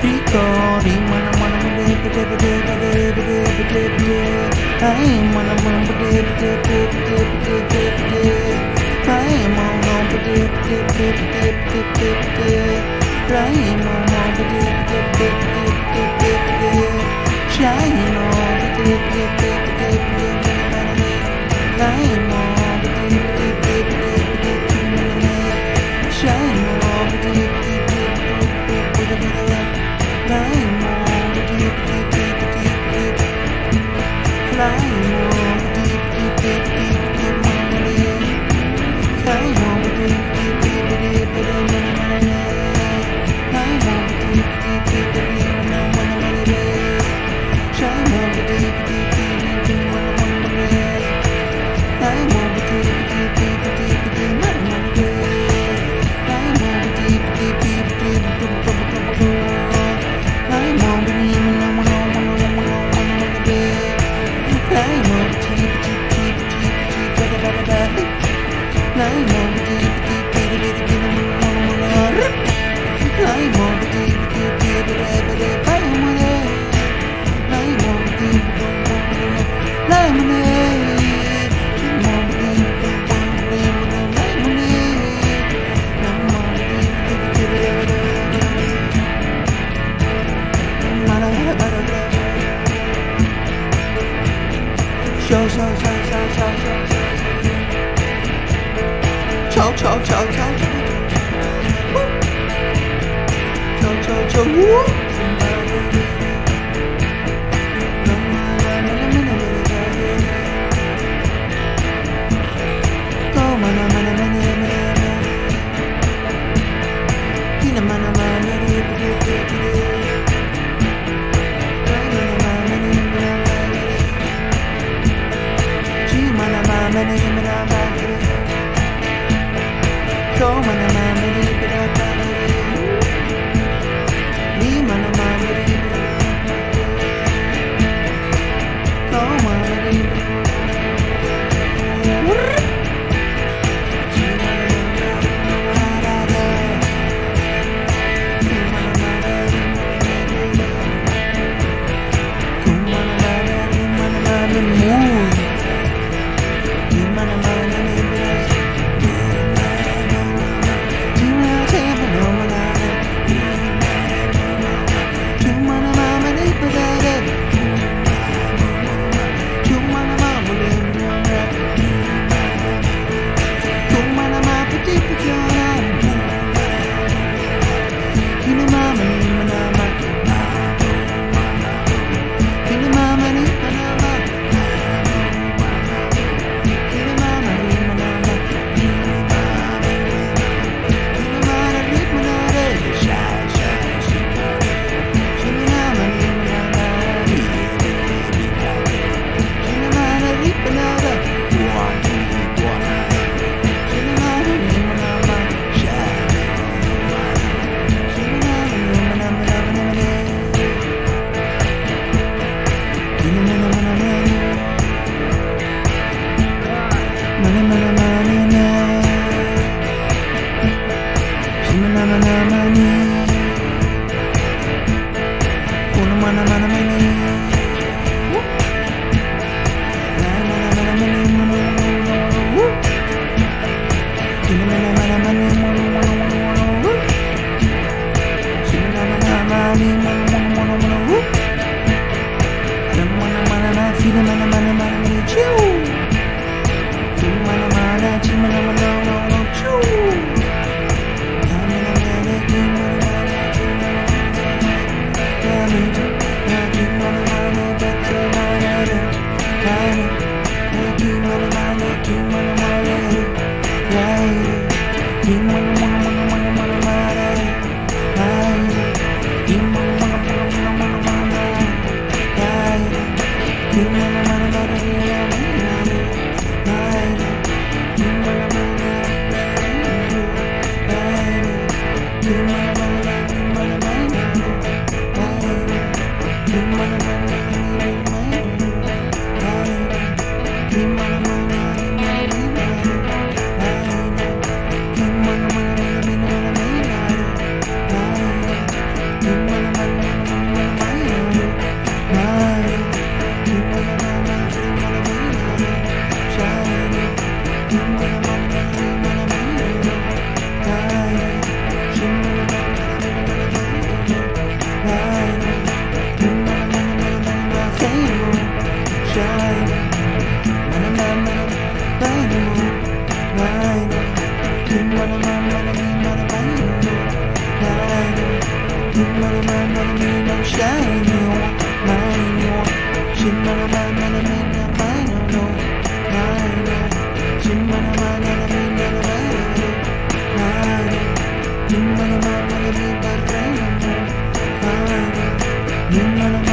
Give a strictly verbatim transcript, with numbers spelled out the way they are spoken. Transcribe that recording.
Rico, di mana mana bede bede bede bede bede bede bede. Hey, mana mana bede bede bede bede bede bede. Hey, mana bede bede bede bede bede bede. Hey, mana bede bede bede bede bede bede. Shine on bede bede bede bede bede. Hey, mana bede bede bede bede bede. Shine on bede bede bede bede bede. Fly more deep, deep, deep, deep, deep. Fly more deep, deep, deep, deep, deep, money. Fly more deep, deep, deep, deep, deep, money. Fly more deep, deep, deep, deep, money. Fly more deep, deep, deep, deep, money. Fly more deep, deep, deep, deep, deep, money. Fly more deep, deep, deep, deep, deep, money. I'm on the beam and I'm on the bed. I'm on the deep, deep, deep, deep, deep, da da da da da. I'm on the deep, deep, deep, deep, deep, deep, I'm on the deep, deep, deep, deep, deep, I'm on it. I'm on the deep, I'm on it. I'm on it. I'm on the deep, I'm on it. I'm on the deep, deep, deep, deep. Show, show, show, show, show, show, show, show, show, show, show, show, show, woo. Go, mana, mana, mana, mana, mana, mana, mana, Many, many, many, go, mana, mana, many, me, mana, mana, go, mana, Chew. Shimmer man, man, me no shine you, mine you. Shimmer man, man, me no mine no, mine no. Shimmer man, man, me no mine no, mine no. Shimmer man, man, me no mine no, mine no.